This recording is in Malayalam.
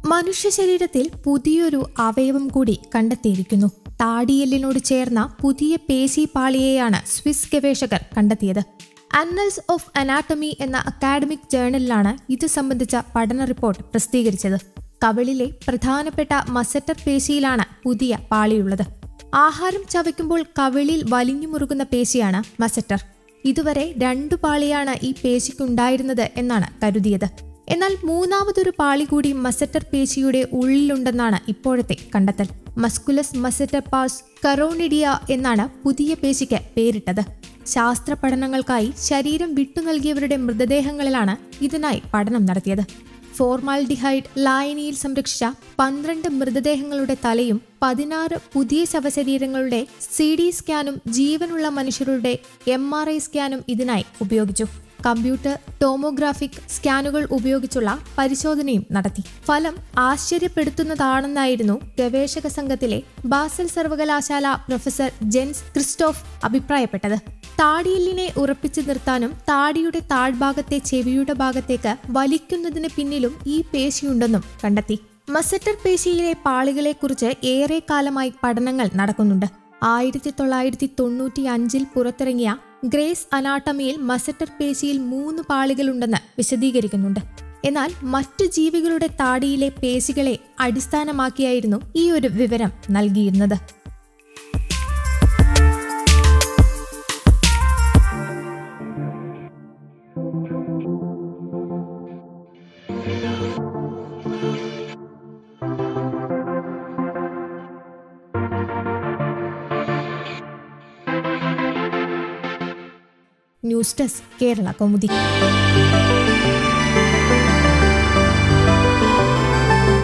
മനുഷ്യ ശരീരത്തിൽ പുതിയൊരു അവയവം കൂടി കണ്ടെത്തിയിരിക്കുന്നു. താടിയെല്ലിനോട് ചേർന്ന പുതിയ പേശിപാളിയെയാണ് സ്വിസ് ഗവേഷകർ കണ്ടെത്തിയത്. അന്നൽസ് ഓഫ് അനാട്ടമി എന്ന അക്കാഡമിക് ജേർണലിലാണ് ഇത് സംബന്ധിച്ച പഠന റിപ്പോർട്ട് പ്രസിദ്ധീകരിച്ചത്. കവിളിലെ പ്രധാനപ്പെട്ട മസറ്റർ പേശിയിലാണ് പുതിയ പാളിയുള്ളത്. ആഹാരം ചവയ്ക്കുമ്പോൾ കവിളിൽ വലിഞ്ഞു മുറുകുന്ന പേശിയാണ് മസറ്റർ. ഇതുവരെ 2 പാളിയാണ് ഈ പേശിക്കുണ്ടായിരുന്നത് എന്നാണ് കരുതിയത്. എന്നാൽ മൂന്നാമതൊരു പാളി കൂടി മസറ്റർ പേശിയുടെ ഉള്ളിലുണ്ടെന്നാണ് ഇപ്പോഴത്തെ കണ്ടെത്തൽ. മസ്കുലസ് മസറ്റർ പാസ് കറോണിഡിയ എന്നാണ് പുതിയ പേശിക്ക് പേരിട്ടത്. ശാസ്ത്ര പഠനങ്ങൾക്കായി ശരീരം വിട്ടു നൽകിയവരുടെ മൃതദേഹങ്ങളിലാണ് ഇതിനായി പഠനം നടത്തിയത്. ഫോർമാൽഡിഹൈഡ് ലായനിയിൽ സംരക്ഷിച്ച 12 മൃതദേഹങ്ങളുടെ തലയും 16 പുതിയ ശവശരീരങ്ങളുടെ CD സ്കാനും ജീവനുള്ള മനുഷ്യരുടെ MRI സ്കാനും ഇതിനായി ഉപയോഗിച്ചു. കമ്പ്യൂട്ടർ ടോമോഗ്രാഫിക് സ്കാനുകൾ ഉപയോഗിച്ചുള്ള പരിശോധനയും നടത്തി. ഫലം ആശ്ചര്യപ്പെടുത്തുന്നതാണെന്നായിരുന്നു ഗവേഷക സംഘത്തിലെ ബാസൽ സർവകലാശാല പ്രൊഫസർ ജെൻസ് ക്രിസ്റ്റോഫ് അഭിപ്രായപ്പെട്ടത്. താടിയെല്ലിനെ ഉറപ്പിച്ചു നിർത്താനും താടിയുടെ താഴ്ഭാഗത്തെ ചെവിയുടെ ഭാഗത്തേക്ക് വലിക്കുന്നതിന് പിന്നിലും ഈ പേശിയുണ്ടെന്നും കണ്ടെത്തി. മസറ്റർ പേശിയിലെ പാളികളെക്കുറിച്ച് ഏറെ കാലമായി പഠനങ്ങൾ നടക്കുന്നുണ്ട്. 1995 പുറത്തിറങ്ങിയ ഗ്രേസ് അനാട്ടമിയിൽ മസറ്റർ പേശിയിൽ 3 പാളികളുണ്ടെന്ന് വിശദീകരിക്കുന്നുണ്ട്. എന്നാൽ മറ്റു ജീവികളുടെ താടിയിലെ പേശികളെ അടിസ്ഥാനമാക്കിയായിരുന്നു ഈ ഒരു വിവരം നൽകിയിരുന്നത്. News desk Kerala Kaumudi.